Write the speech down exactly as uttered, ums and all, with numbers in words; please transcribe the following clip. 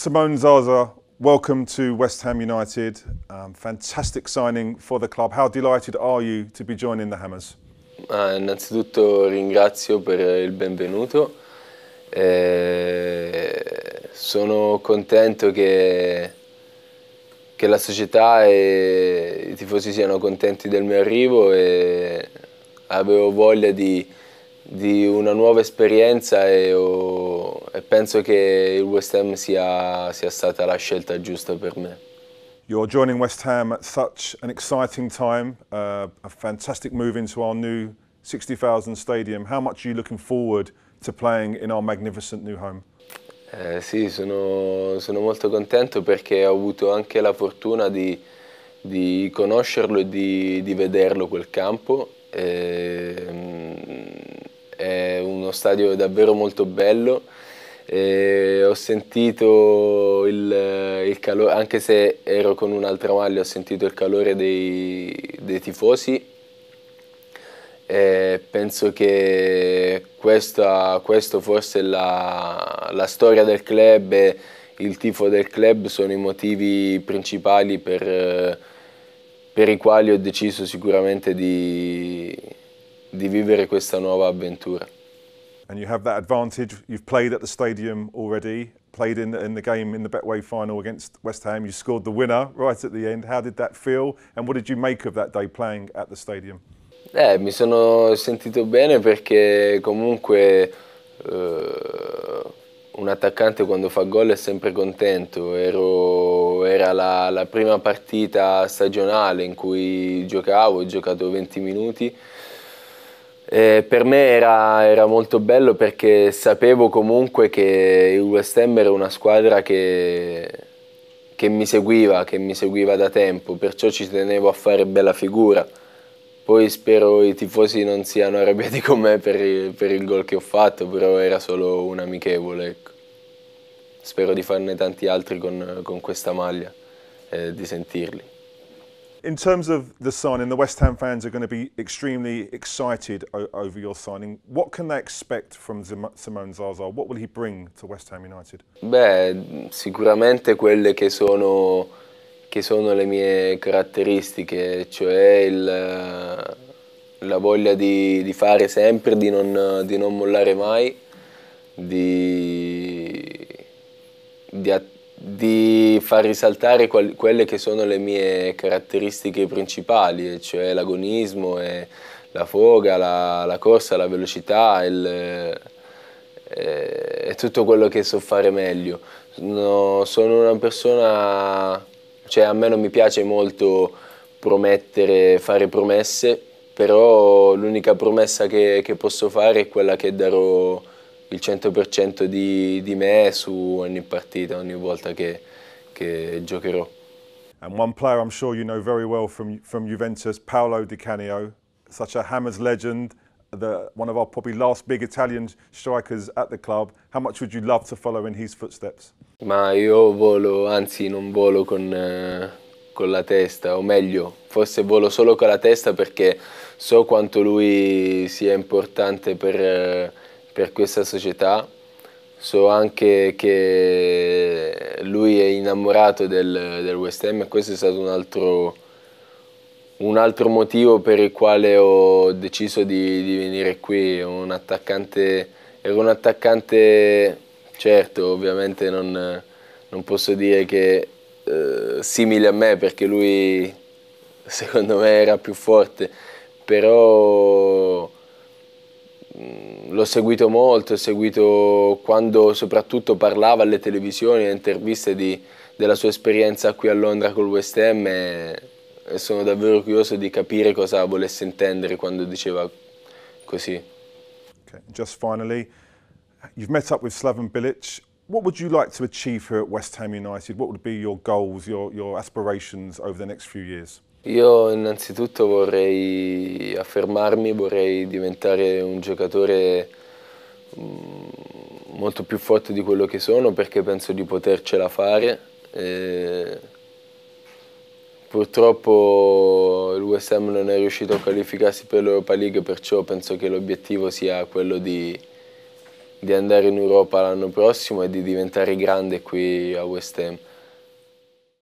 Simone Zaza, welcome to West Ham United. Um, fantastic signing for the club. How delighted are you to be joining the Hammers? Ah, innanzitutto ringrazio per il benvenuto. Eh, sono contento che, che la società e i tifosi siano contenti del mio arrivo e avevo voglia di, di una nuova esperienza e, ho, e penso che il West Ham sia, sia stata la scelta giusta per me. You're joining West Ham at such an exciting time, uh, a fantastic move into our new sixty thousand stadium. How much are you looking forward to playing in our magnificent new home? Eh, sì, sono, sono molto contento perché ho avuto anche la fortuna di, di conoscerlo e di, di vederlo quel campo. E, è uno stadio davvero molto bello. E ho sentito il, il calore, anche se ero con un'altra maglia, ho sentito il calore dei, dei tifosi. E penso che questa, questo forse è la, la storia del club e il tifo del club sono i motivi principali per, per i quali ho deciso sicuramente di, di vivere questa nuova avventura. And you have that advantage. You've played at the stadium already, played in, in the game in the Betway final against West Ham. You scored the winner right at the end. How did that feel? And what did you make of that day playing at the stadium? Eh, mi sono sentito bene perché comunque eh, un attaccante quando fa gol è sempre contento. Ero, era la, la prima partita stagionale in cui giocavo, ho giocato venti minuti. E per me era, era molto bello perché sapevo comunque che il West Ham era una squadra che, che mi seguiva, che mi seguiva da tempo, perciò ci tenevo a fare bella figura. Poi spero i tifosi non siano arrabbiati con me per il, per il gol che ho fatto, però era solo un amichevole, ecco. Spero di farne tanti altri con, con questa maglia e di sentirli. In terms of the signing, the West Ham fans are going to be extremely excited over your signing. What can they expect from Simone Zaza? What will he bring to West Ham United? Beh, sicuramente quelle che sono, che sono le mie caratteristiche, cioè il, la voglia di, di fare sempre, di non, di non mollare mai, di, di, di far risaltare qual, quelle che sono le mie caratteristiche principali, cioè l'agonismo, e la foga, la, la corsa, la velocità, il, e tutto quello che so fare meglio. No, sono una persona, cioè a me non mi piace molto promettere, fare promesse, però l'unica promessa che, che posso fare è quella che darò il cento per cento di, di me su ogni partita, ogni volta che, che giocherò. And one player I'm sure you know very well from, from Juventus, Paolo Di Canio, such a Hammers legend, the, one of our probably last big Italian strikers at the club. How much would you love to follow in his footsteps? Ma io volo, anzi non volo con, eh, con la testa, o meglio, forse volo solo con la testa perché so quanto lui sia importante per, eh, per questa società. So anche che lui è innamorato del, del West Ham e questo è stato un altro, un altro motivo per il quale ho deciso di, di venire qui. Un attaccante, ero un attaccante, certo, ovviamente non, non posso dire che eh, simile a me perché lui secondo me era più forte, però l'ho seguito molto, ho seguito quando soprattutto parlava alle televisioni, alle interviste di, della sua esperienza qui a Londra col West Ham e, e sono davvero curioso di capire cosa volesse intendere quando diceva così. Okay. Just finally, you've met up with Slaven Bilic. What would you like to achieve here at West Ham United? What would be your goals, your, your aspirations over the next few years? Io innanzitutto vorrei affermarmi, vorrei diventare un giocatore molto più forte di quello che sono perché penso di potercela fare. E purtroppo il West Ham non è riuscito a qualificarsi per l'Europa League, perciò penso che l'obiettivo sia quello di, di andare in Europa l'anno prossimo e di diventare grande qui a West Ham.